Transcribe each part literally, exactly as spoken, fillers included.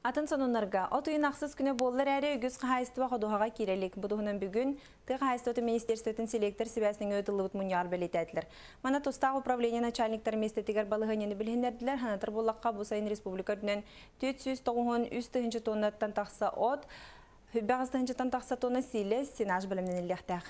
Атын сонунларга, отуйын ақсыз күні болылар әрі үгіз қағайыстыва қодуғаға керелік. Бұдығынан бүгін ты қағайыстыты министерстветін селектор себәсінің өтілі мұнияр бәлетәділер. Мана тұстағы управление начальниктар местетігер балығынені білгендерділер, ханатыр болаққа бұл сайын республика дүнен төрт жүз тоғыз жүз үш тоннаттан тақса от, хүббағыздың тақса тонна силес сенаж білімнен іліқтәқ.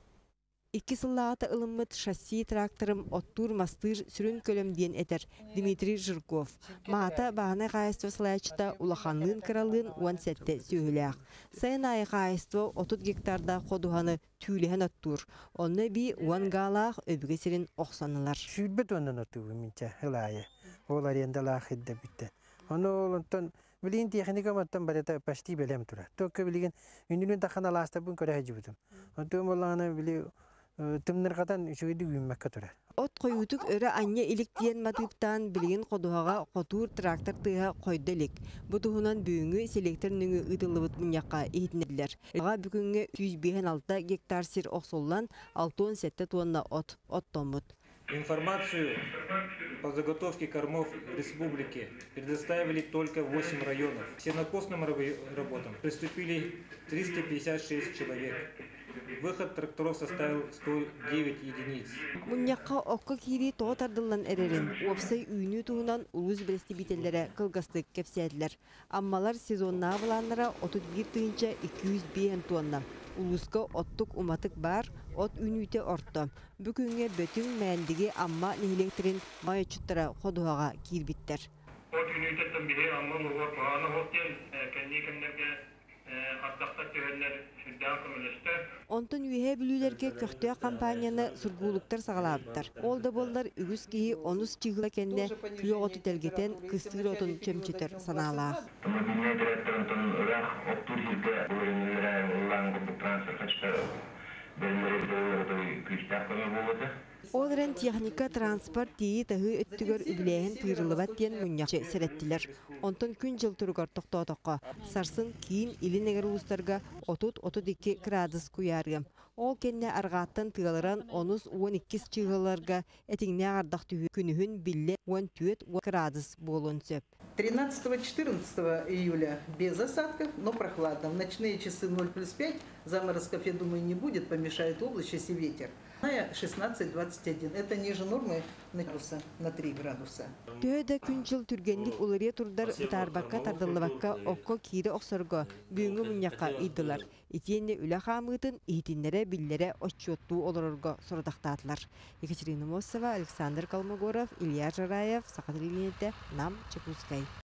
Икки сыллағата ылыммыт шасси тракторым оттур мастыр сүрін көлемден этер Дмитрий Жирков. Маата бағаны қайыстығы сылайчыта улаханлын кыралын уан сәтті сөйләқ. Сайын айы қайыстығы отыз гектарда қодуғаны түйілген оттур. Онны би уан ғалақ өбіге серін оқсанылар. Шүрбет онын отуғы минча ғылайы. Ол арендалақ едді бітті. Оны олынтын білген техника маттан барета почти белем тұра. Только білген үнілін таққан аластабын көрі әжібітім. Онтым олағаны біле тымнырғадан үшігеді үйінмәкке тұра. От қойутук өрі анне иліктен матыптан білген қодуғаға қотур трактор тыға қойдылық. Бұтығынан бүйіңі селекторныңы ұтылыбыт мұнияққа ехетінелер. Аға бүкінгі жүз алты гектар сир оқсоллан алты он жеті тонна от, от томыт. Информацию по заготовке кормов республики предоставили только восемь районов. К сенокосным работам приступили триста пятьдесят шесть человек. Выход тракторов составил сто девять единиц. Мұнияққа оққа кири тоғытардылан әрерін, опсай үйіні туғынан ұлыз білестебителері қылғастық кепсәділер. Аммалар сезонна бұланлара отыз бір тыынча екі жүз бес тонна. Улуска оттук уматык бар, от үнүйте орто. Бүкінге бөтін мәндіге амма нехелектерін майы чуттара қодуғаға кирбиттер. От үнүйтеттен биһи амма нугор паана хоттен кенни кемнерге аттакта төһөллер сүддән көмөлөстө. Онтон үйе бүлүлерге көктөй кампанияны сургуулуктар сагалаабыттар. Ол да болдар үгүс кии онус чыгыла кенне күйөготу телгетен кыстыр отун чөмчөтөр санаалаа. Мобильный директорын ырах оттур хилге бөлүнүлөр улан трансфер Олрен техника транспорт тии тахы өттүгөр үбілейін тыйрылыбат тен мұньяқчы сәреттілер. Онтон күн жыл тұрғар тоқтотыққа. Сарсын кейін илин егер ұлыстарға отыз-отыз екі градус куяргам. Ол кенне арғаттан тыгалыран онус он екі чығыларға әтіңне ағардақ түйі күнігін білі он төрт градус болуын сөп. тринадцатого-четырнадцатого июля без осадков, но прохладно. В ночные часы ноль плюс пять, заморозков, я думаю, не будет, помешает облачность и ветер. шестнадцать двадцать один. Это ниже нормы на три градуса. Түйеді күн жыл түргенлік оларе тұрдар ұтарбаққа тардылыбаққа оққа кейді оқсырға бүйінгі мұнияққа үйділар. Етенне үлі қамытын ехетінлері білдері отчетту оларырға сұрдақтатылар. Екатерина Мосова, Александр Калмогоров, Илья Жараев, Сақатыр Ильинетті, Нам Чекускай.